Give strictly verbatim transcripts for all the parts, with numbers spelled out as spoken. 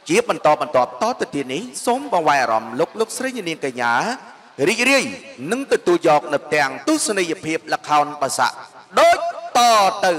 ជាបន្តបន្តតទៅទៀតនេះសូមបងវាយអារម្មណ៍លោកលោកស្រីនាងកញ្ញារីករាយនឹងទទួលយកនៅទាំងទស្សនីយភាពល្ខោនបាសាក់ដូចតទៅ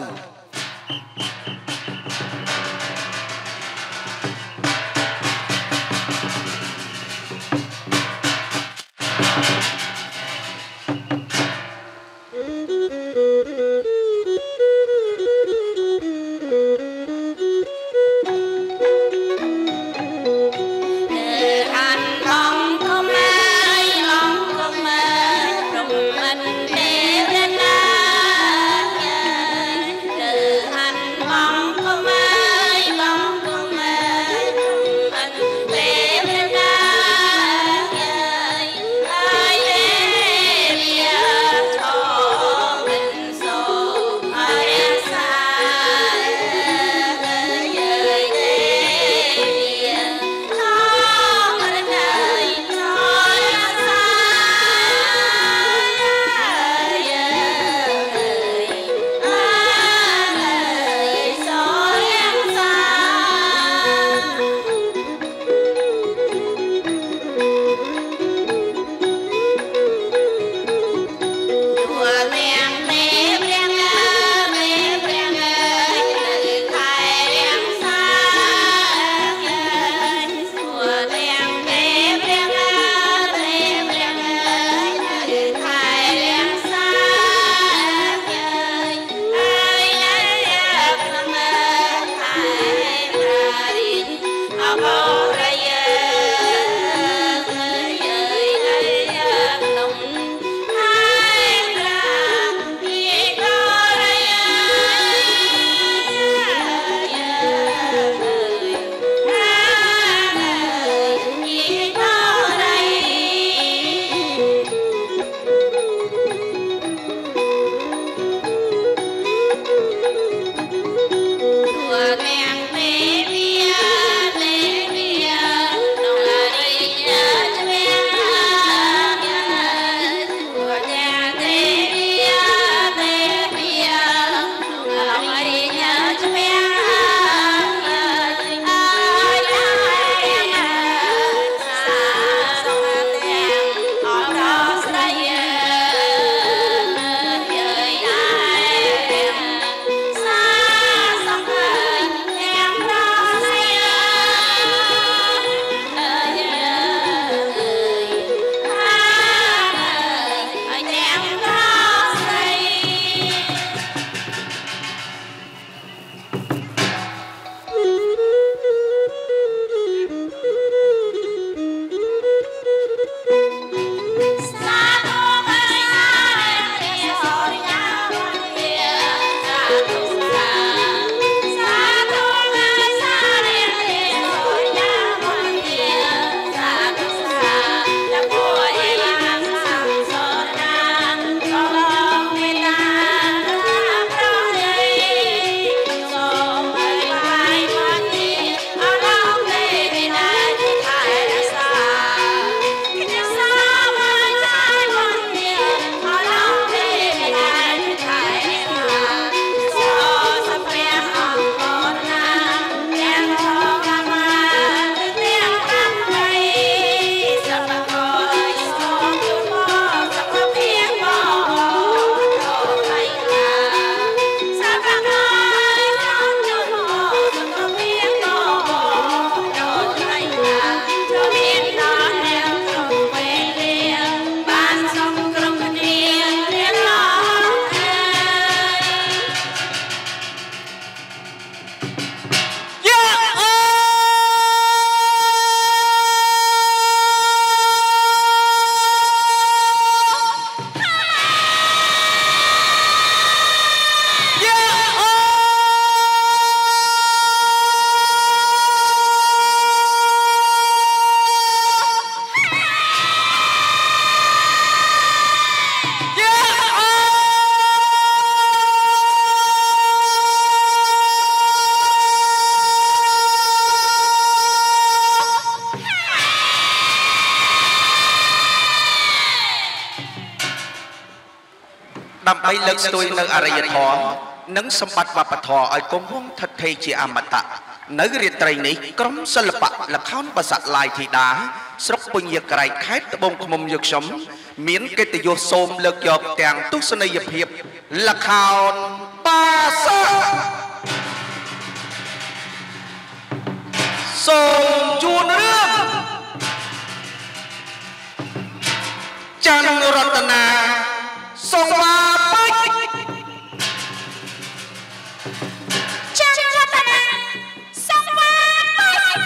ដើម្បីលើកស្ទួយនៅអរិយធម៌និងសម្បត្តិវប្បធម៌ឲ្យគង់វង្សស្ថិតស្ថេរជាអមតៈនៅរាត្រីនេះក្រុមសិល្បៈល្ខោនបាសាក់ឡាយធីតាស្រុកពញាក្រែកខេត្តត្បូងឃ្មុំយកខ្ញុំមានកិត្តិយសសូមលើកយកទាំងទស្សនីយភាពល្ខោនបាសាក់សូមជួនរឿងច័ន្ទរតនាសូមបាបាច់ច័ន្ទរតនាសូមបាបាច់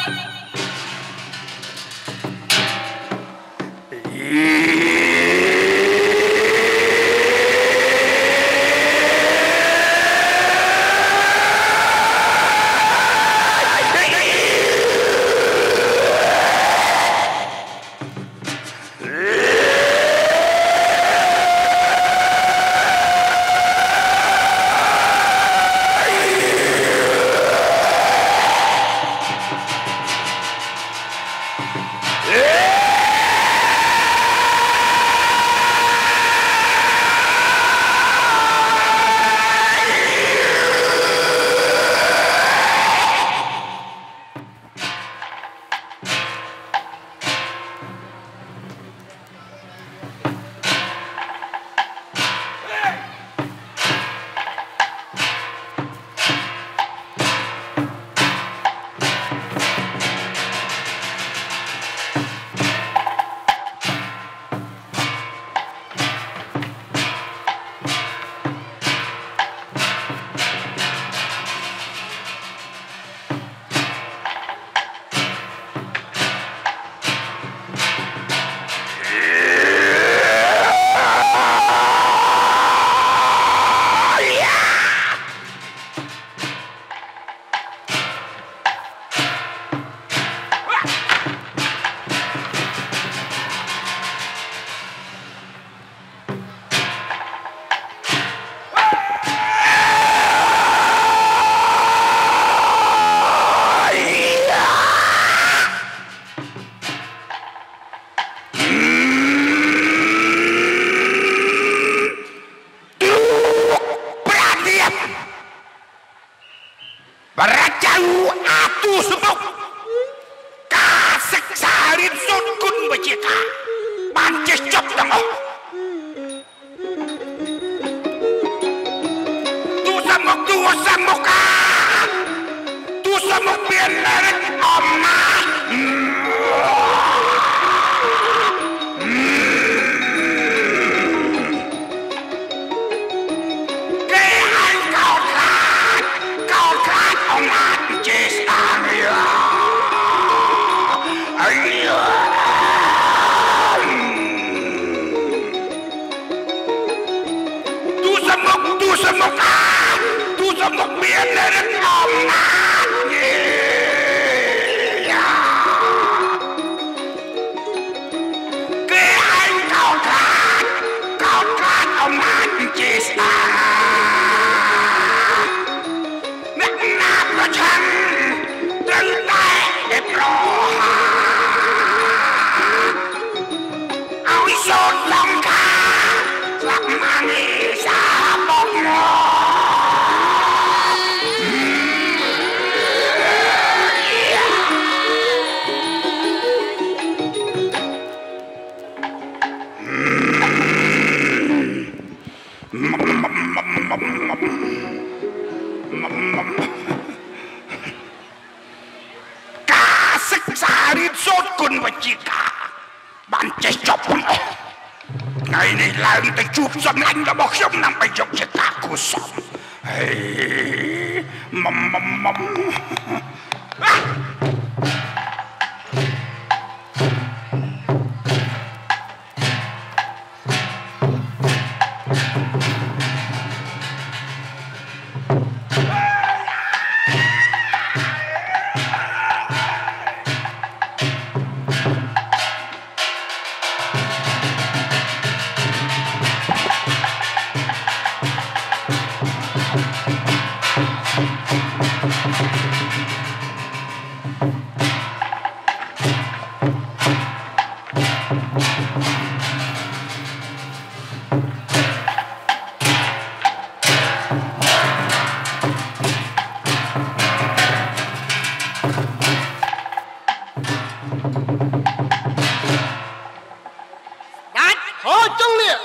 ដាច់ហើយចឹងនេះ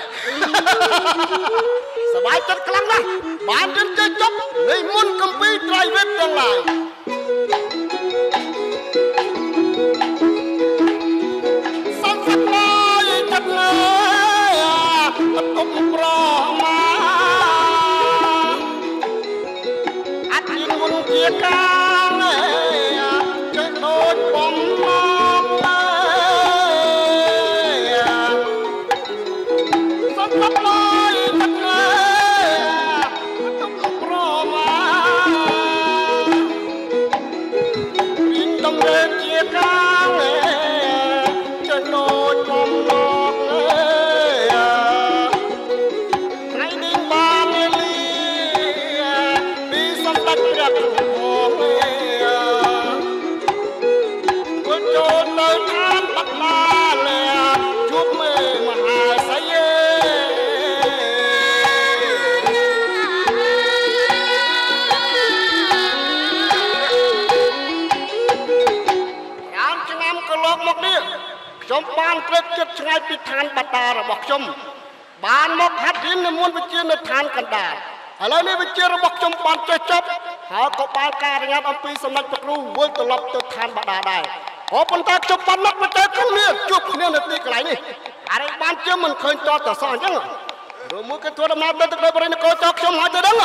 សบายចិត្តខ្លាំងណាស់បានយើងចេះចប់នៃមុនកំពីត្រៃវិទ្យទាំងឡាយសំសក្លាយចិត្តលើអត់អប់ប្រមាអត់មានមុនជាកាចេះដូចបំមកសំសក្លាយចិត្តលើអត់អប់ប្រមារៀងដំណើរជាកាចេះដូចបំមកថ្ងៃនេះបានលីពីសម្ដេចព្រះគ្រូចូលនៅឋានបាត់ឡាលាជួបមេមហាសយេយ៉ាងឆ្នាំកន្លងមកនេះខ្ញុំបានត្រេកចិត្តឆ្ងាយពីឋានបាតារបស់ខ្ញុំបានមកហាត់រៀននិមន្តវិជ្ជានៅឋានកណ្ដាលឥឡូវនេះវិជ្ជារបស់ខ្ញុំបានចេះចប់ហើយក៏បានការរងាត់អំពីសម្ដេចព្រះគ្រូវិលត្រឡប់ទៅឋានបាតាដែរអូប៉ុន្តែខ្ញុំបានមកប្រទេសក្នុងនេះជួបគ្នានៅទីកន្លែងនេះអរិយបានជើងមិនឃើញតតសោះអញ្ចឹងឬមួយគេធ្វើដំណើរទៅទឹកដីបរិណកោចោលខ្ញុំហើយទៅដឹង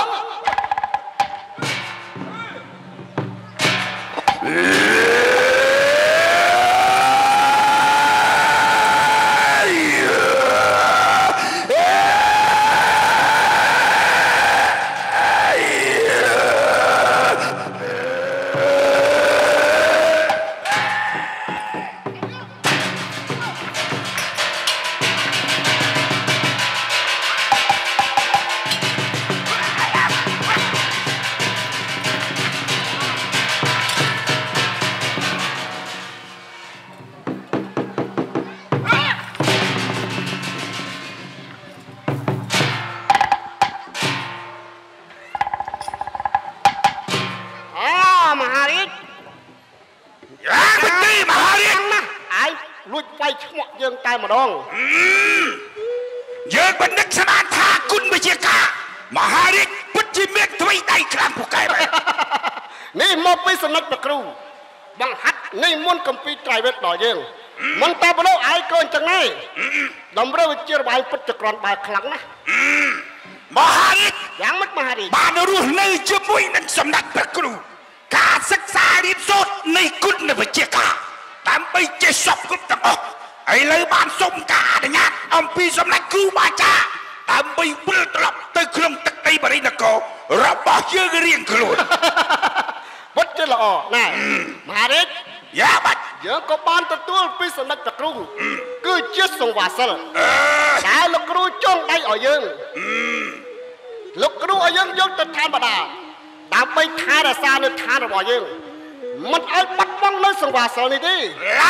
តែម្ដងយើងមិននឹកស្មានថាគុណវិជាការមហារាជពិតជាមានទ្វេដៃខ្លាំងពូកែបែបនេះមកពីសំណាក់ព្រះគ្រូបង្ហាត់នៃមុនកំពីត្រៃវិទ្យដល់យើងមិនតែប៉ុណ្ណោះឯងក៏អញ្ចឹងដែរតម្រូវវិជារបាយពិតចក្រនបើខ្លាំងណាស់មហារាជយ៉ាងម៉េចមហារាជបានរស់នៅជាមួយនឹងសំណាក់ព្រះគ្រូការសិក្សារៀនសូត្រនៃគុណវិជាការដើម្បីចេះសពគ្រប់ទាំងអស់ឥឡូវបានសុំការអនុញ្ញាតអំពីសំណាក់គ្រូបាអាចារ្យដើម្បីវិលត្រឡប់ទៅក្នុងទឹកដីបរិណកោរបស់យើងរៀងខ្លួនពិតជាល្អណាស់មហារាជយ៉ាបាច់យើងក៏បានទទួលពីសំណាក់ព្រះគ្រូគឺជាសង្វាសិលដែលលោកគ្រូចង់ដៃឲ្យយើងលោកគ្រូឲ្យយើងយកទៅឋានបាតាដើម្បីថែរក្សានៅឋានរបស់យើងមិនឲ្យបាត់បង់នៅសង្វាសិលនេះទេ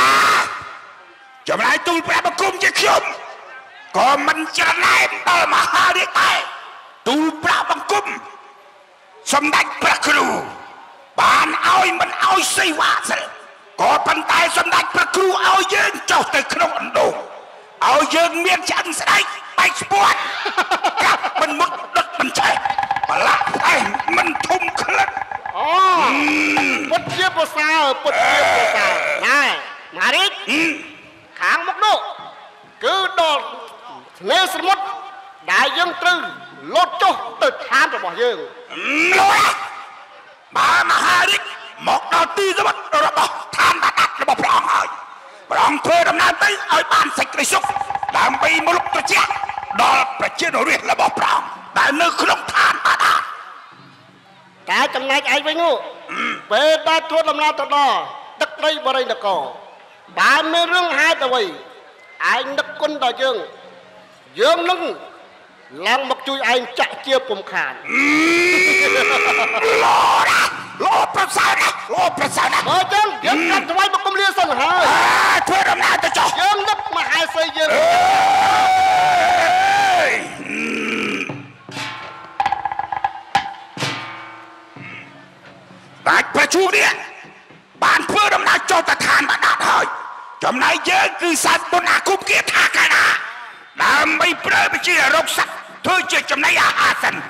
ចម្លើយទូលព្រះបង្គំជាខ្ញុំក៏មិនច្រណែនដល់មហារាជដែរទូលព្រះបង្គំសម្ដេចព្រះគ្រូបានឲ្យមិនឲ្យសេវាសិលក៏ប៉ុន្តែសម្ដេចព្រះគ្រូឲ្យយើងចុះទៅក្នុងអណ្ដូងឲ្យយើងមានឆ្អឹងស្ដេចបែកស្ពាត់កាប់មិនមុតដុតមិនឆេះបលាក់ផ្អែមមិនធំក្លិតអូពុតជាប្រសើរពុតជាប្រសើរណែមហារាជខាងមុខនោះគឺដល់ស្នេហ៍សមុទ្រដែលយើងត្រូវលោតចុះទៅឋានរបស់យើងលោតបើមហារាជមកដល់ទីសមុទ្ររបស់ឋានបាតារបស់ព្រះអង្គហើយព្រះអង្គធ្វើដំណើរទៅឲ្យបានសេចក្តីសុខដើម្បីមលុបត្រជាក់ដល់ប្រជារាស្ត្ររបស់ព្រះអង្គដែលនៅក្នុងឋានបាតាតែចំណែកឯងវិញនោះពេលដែលធ្វើដំណើរទៅដល់ទឹកដីបរិណកោបើមានរឿងហេតុអ្វីឯងនឹកគុណដល់យើងយើងនឹងឡើងមកជួយឯងចាក់ជាពុំខានលោប្រសើរណាស់លោប្រសើរណាស់អញ្ចឹងយើងកាត់ថ្វាយបង្គំលាសិនហើយធ្វើដំណើរទៅចុះយើងនឹកមហាសីយើងបាច់ប្រជុំនេះបានធ្វើដំណើរចុះទៅឋានបាតាហើយចំណែកយើងគឺសាច់បុណ្យអាគមគាថាកាណាដើម្បីប្រើវិជារកស័ក្តិធ្វើជាចំណីអាហារសិន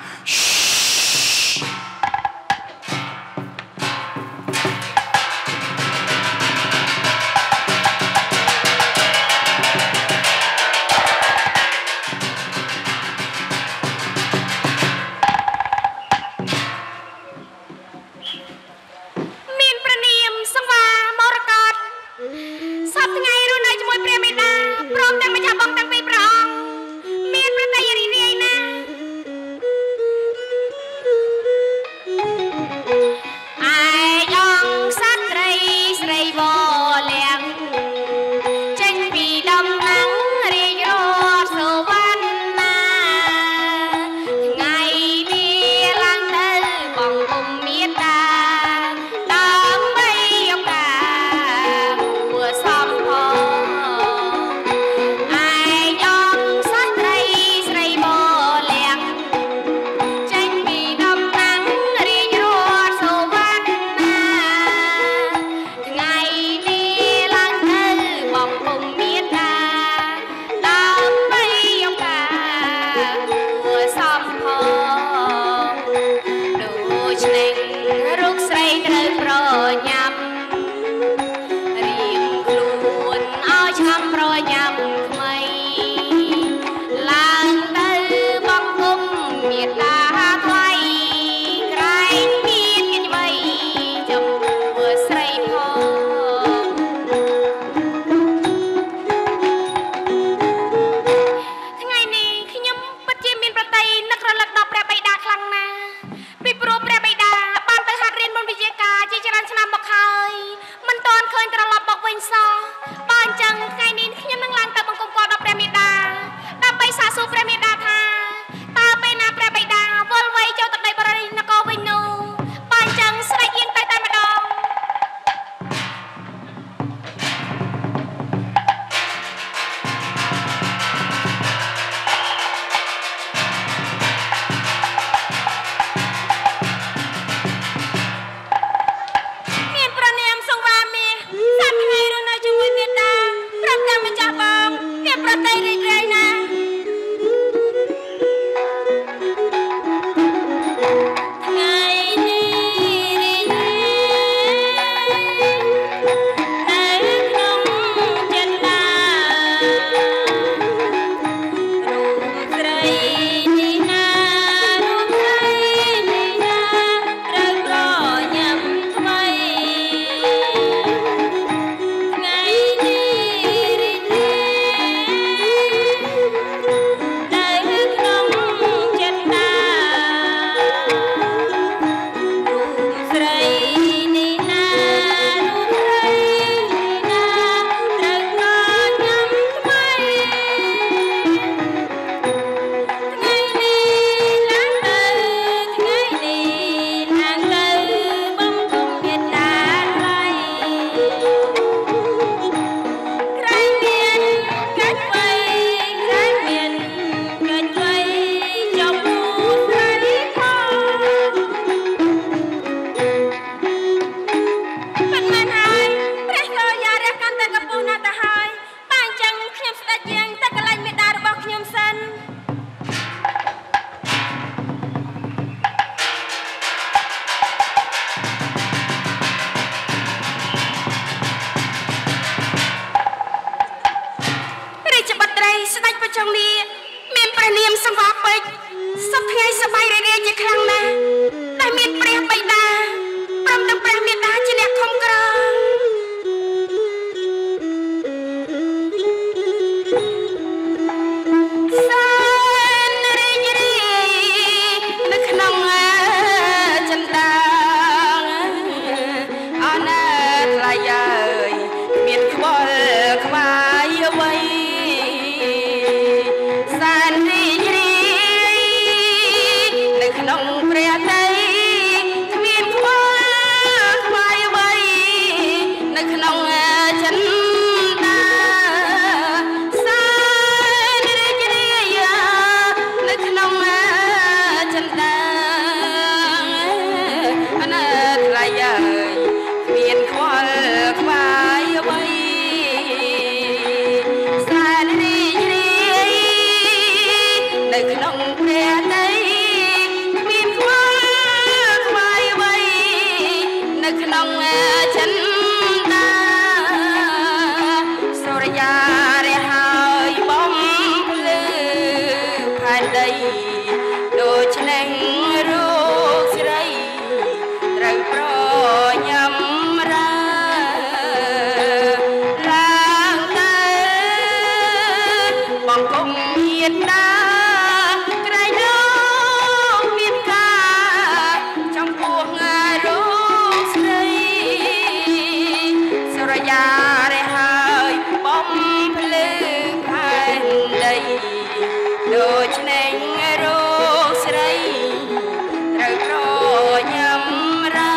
យ៉ារហើយបំភ្លឺផែនដីដូចនេញរោស្រីត្រូវប្រញ៉ាំរើ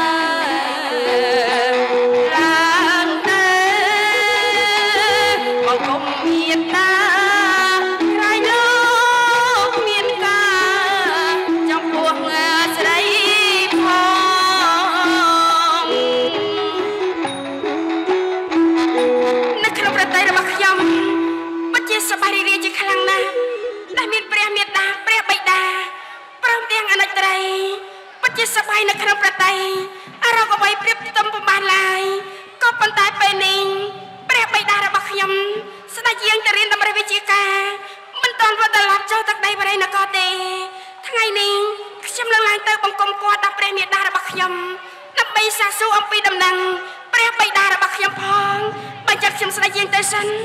ឡើងទៅមកគុំមានតាក្រៃលោកមានការចំពោះស្រីផងនៅក្នុងប្រទេសរបស់ខ្ញុំពិតជាសប្បាយរីករាយជាខ្លាំងណាស់ដែលមានព្រះមេត្តាព្រះបិតាព្រមទាំងអនុត្តរីពិតជាសប្បាយនៅក្នុងប្រទេសអរកអ្វីប្រៀបផ្ទឹមពុំបានឡើយក៏ប៉ុន្តែពេលនេះព្រះបិតារបស់ខ្ញុំស្ដេចយាងទៅរៀនតម្រិះវិជ្ជាការមិនទាន់វិលត្រឡប់ចូលទឹកដីបរិយនគរទេថ្ងៃនេះខ្ញុំនឹងឡើងទៅបង្គំគាត់ដល់ព្រះមេត្តារបស់ខ្ញុំដើម្បីសាកសួរអំពីដំណឹងព្រះបិតារបស់ខ្ញុំផងបញ្ជាក់ខ្ញុំស្ដេចយាងទៅសិន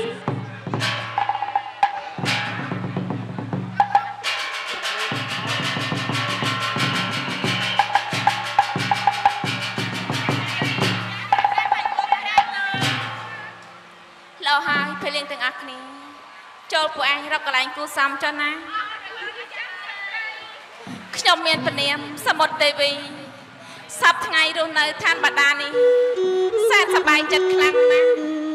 លោហើយពេលលេងទាំងអស់គ្នាចូលពួកឯងរកកន្លែងគូសំចុះណាខ្ញុំមានព្រានាមសមុទ្រទេវីសប្តាហ៍ថ្ងៃរស់នៅឋានបដានេះសែនសប្បាយចិត្តខ្លាំងណាស់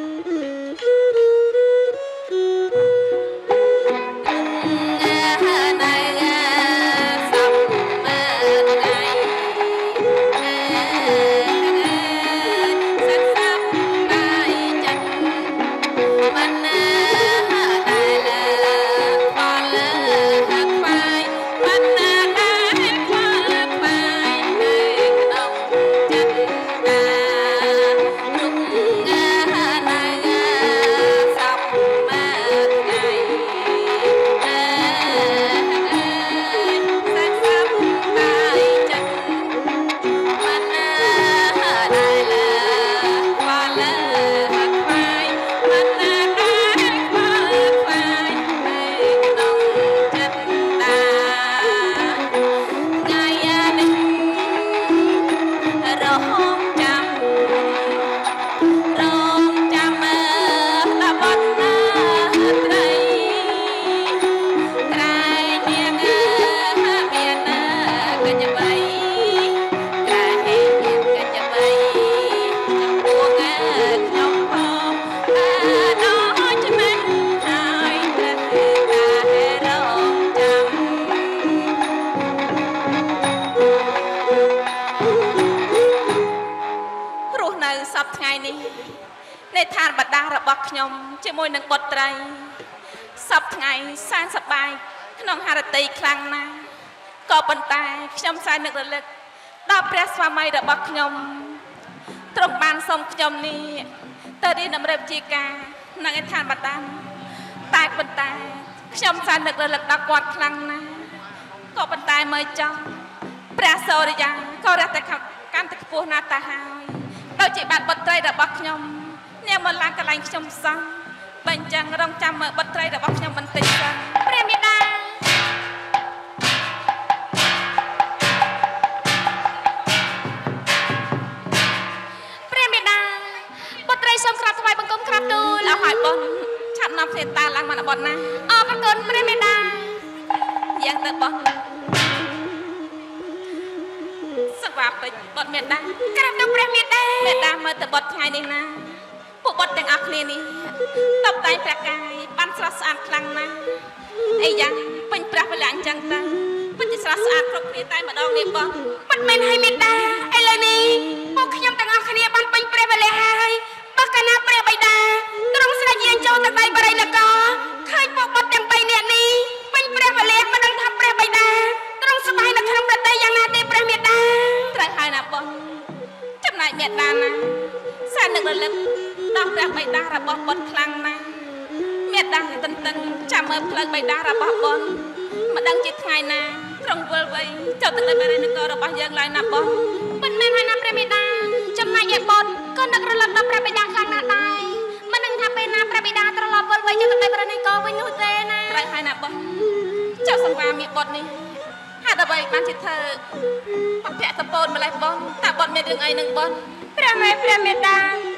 ខ្ញុំជាមួយនឹងបុត្រីសប្តាហ៍ថ្ងៃសែនសប្បាយក្នុងហារតីខ្លាំងណាស់ក៏ប៉ុន្តែខ្ញុំសែននឹករលឹកដល់ព្រះស្វាមីរបស់ខ្ញុំទ្រង់បានសូមខ្ញុំនេះទៅរៀនតម្រិះវិជ្ជាការនៅឯឋានបដានតែប៉ុន្តែខ្ញុំសែននឹករលឹកដល់គាត់ខ្លាំងណាស់ក៏ប៉ុន្តែមើលចង់ព្រះសូរិយាក៏រះតែកាន់តែខ្ពស់ណាស់ទៅហើយដូចជាបាត់បុត្រីរបស់ខ្ញុំអ្នកមកឡើងកន្លែងខ្ញុំសោះបើអញ្ចឹងរងចាំមើលបុត្រីរបស់ខ្ញុំបន្តិចសិនព្រះមេតាព្រះមេតាបុត្រីសូមក្រាបថ្វាយបង្គំក្រាបទូលអស់ហើយបងឆាប់នាំគ្នាតាឡើងមកបុត្រណាអរគុណព្រះមេតាយ៉ាងទៅបងសក្តាពេជ្របុត្រមេតាក្រាបទូលព្រះមេតាមេតាមើលទៅបុត្រថ្ងៃនេះណាពួកបុត្រទាំងអស់គ្នានេះតបតែងព្រះកាយបានស្រស់ស្អាតខ្លាំងណាស់អីយ៉ាងពេញព្រះវេលាអញ្ចឹងទៅពិតជាស្រស់ស្អាតគ្រប់គ្នាតែម្ដងនេះបងពិតមែនហើយមេតាឥឡូវនេះពួកខ្ញុំទាំងអស់គ្នាបានពេញព្រះវេលាហើយបើកាលណាព្រះបិតាទ្រង់ស្ដេចយាងចូលទៅដីបរិយនគរឃើញពួកបុត្រទាំងបីនាក់នេះពេញព្រះវេលាមិនដឹងថាព្រះបិតាទ្រង់សប្បាយនៅក្នុងប្រទេសយ៉ាងណាទេព្រះមេតាត្រូវហើយណាបងចំណែកមេតាណាសែននឹករលឹកដល់ព្រះបិតារបស់បុត្រខ្លាំងណាស់មេតាទន្ទឹងចាំមើលផ្លូវបិតារបស់បុត្រមិនដឹងជាថ្ងៃណាទ្រង់វិលវៃចូលទៅដល់បរិយនគររបស់យើងឡើយណាបងមិនមែនហើយណាព្រះមេតាចំណែកឯបុត្រក៏នឹករលឹកដល់ព្រះបិតាខ្លាំងណាស់ដែរមិនដឹងថាពេលណាព្រះបិតាត្រឡប់វិលវៃចូលទៅដល់បរិយនគរវិញនោះទេណាត្រូវហើយណាបងចៅសង្វាមីបុត្រនេះហេតុអ្វីបានជាធ្វើបព្វៈតពូនម្លេះបងតើបុត្រមានរឿងអីនឹងបុត្រព្រះមេព្រះមេតា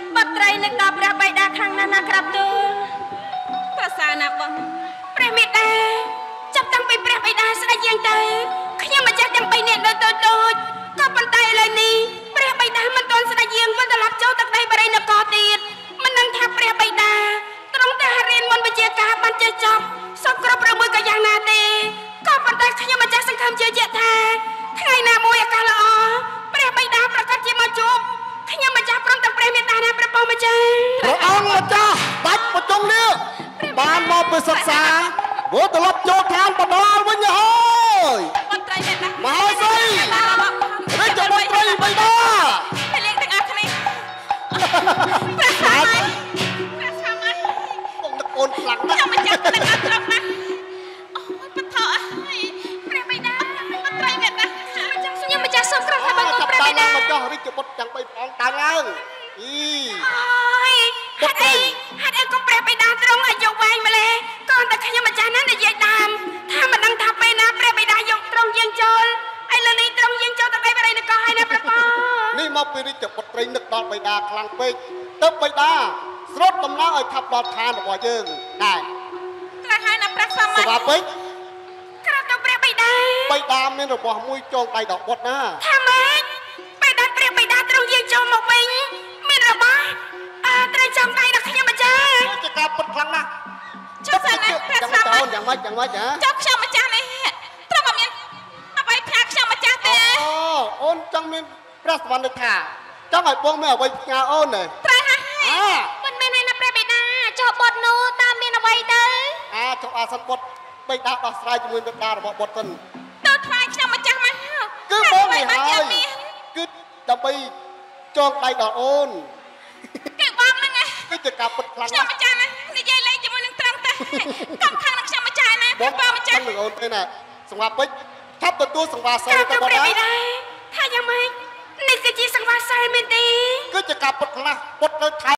បាត់ត្រីនឹងដល់ព្រះបិតាខាងណាណាក្រាបទូលប្រសាណាបងព្រះមេតាចាប់តាំងពីព្រះបិតាស្ដេចយ៉ាងទៅខ្ញុំម្ចាស់ទាំងបីនាក់នៅតូចតូចក៏ប៉ុន្តែឥឡូវនេះព្រះបិតាមិនទាន់ស្ដេចយើងវិលត្រឡប់ចូលទឹកដីបរិយនគរទៀតមិនដឹងថាព្រះបិតាត្រង់តែរៀនមន្តវិជ្ជាការបានចេះចប់សពគ្រប់ឬមួយក៏យ៉ាងណាទេក៏ប៉ុន្តែខ្ញុំម្ចាស់សង្ឃឹមជឿជាក់ថាថ្ងៃណាមួយឱកាសល្អព្រះបិតាប្រកាសជាមកជួបខ្ញុំម្ចាស់ព្រមទាំងព្រះមេតាណាព្រះបងម្ចាស់ព្រះអង្គម្ចាស់បាច់បច្ចុងនេះបានមកពីសិក្សាវល់ត្រឡប់ចូលឋានបណ្ដាលវិញហើយមន្ត្រីមេតាមហេសីរាជមន្ត្រីបិតាពេលលេងទាំងអស់គ្នាព្រះសាមៃព្រះសាមៃបងតកូនខ្លាំងណាស់ខ្ញុំម្ចាស់ទាំងអស់ត្រង់ណាស់អូយបថោអើយព្រះបិតាមន្ត្រីមេតាខ្ញុំម្ចាស់សូមក្រោះថាបងព្រះបិតាមកចោះរាជបុត្រទាំងបីព្រះអង្គតាំងឡើងអីអូយហេតុអីហេតុអីក៏ព្រះបិតាត្រង់អាយុវែងម្លេះក៏តែខ្ញុំម្ចាស់ណានិយាយតាមថាមិនដឹងថាពេលណាព្រះបិតាយកត្រង់យើងចូលឥឡូវនេះត្រង់យើងចូលទៅបីបរិយនគរហើយណាព្រះបងនេះមកពីរាជបុត្រីនឹកដល់បិតាខ្លាំងពេកទៅបិតាស្រុតដំណើរឲ្យខាប់ដល់ឋានរបស់យើងដែរត្រាស់ហើយណាព្រះសាមញ្ញស្វាពេកក្រាបទៅព្រះបិតាបិតាមានរបស់មួយចងដៃដល់បុត្រណាថាម៉េចពេលដែលព្រះបិតាត្រង់យើងចូលមកវិញមានរបស់អើត្រូវចំដៃដល់ខ្ញុំម្ចាស់ជាការពុតខ្លាំងណាស់ចុះសិនណាព្រះសាមញ្ញយ៉ាងម៉េចយ៉ាងម៉េចហ៎ចុះខ្ញុំម្ចាស់នេះត្រង់មានអ្វីផ្ញើខ្ញុំម្ចាស់ទេអូអូនចង់មានព្រះសវណ្ណថាចង់ឲ្យបងមានអ្វីផ្ញើអូនទេត្រូវហើយមិនមែនឯណាព្រះបិតាចុះបុត្រនោះតើមានអ្វីទៅអាចុះអាសិនបុត្របិតាដោះស្រាយជាមួយបិតារបស់បុត្រសិនទៅថ្វាយខ្ញុំម្ចាស់មកគឺបងនេះហើយគឺដើម្បីចងដៃដល់អូនគឺបងហ្នឹងគឺជាការពុតខ្លាំងខ្ញុំម្ចាស់ណានិយាយលេងជាមួយនឹងត្រង់តែកុំខាងនឹងខ្ញុំម្ចាស់ណាបងបងម្ចាស់នឹងអូនទេណាសង្វាពេជ្រថាប់ទទួលសង្វាសែទៅបងដែរថាយ៉ាងម៉េចនេះគឺជាសង្វាសែមែនទេគឺជាការពុតខ្លាំងពុតទៅ